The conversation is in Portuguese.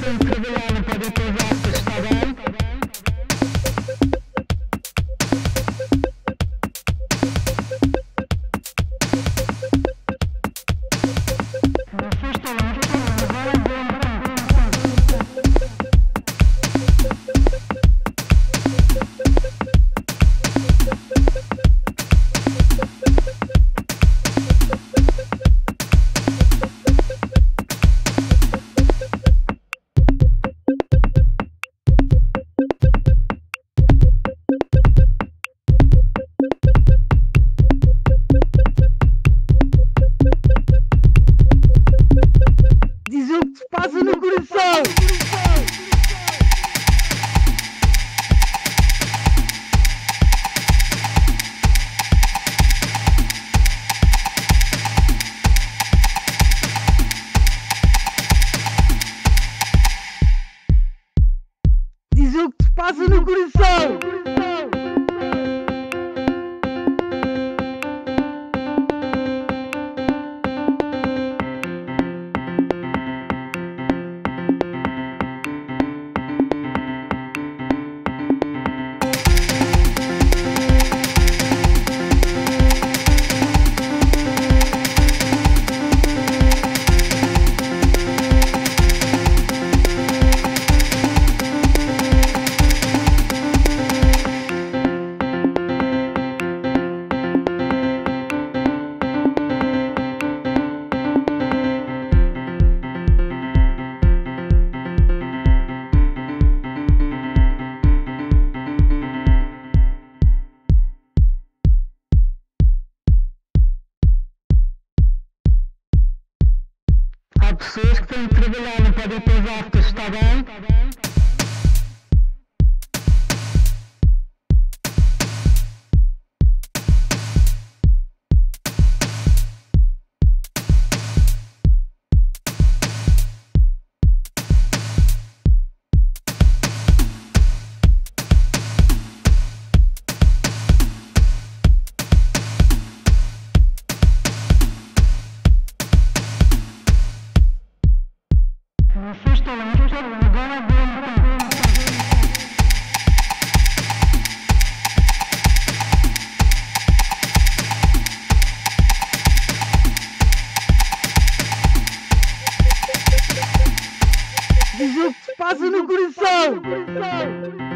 têm que trabalhar, não podem ter gastos, está bem? Vocês estão longe, agora diz o que se passa no coração! Diz o que se passa no coração! Há pessoas que têm que trabalhar, não podem ter gastos, está bem? Vocês estão longe, agora diz o que se passa no coração!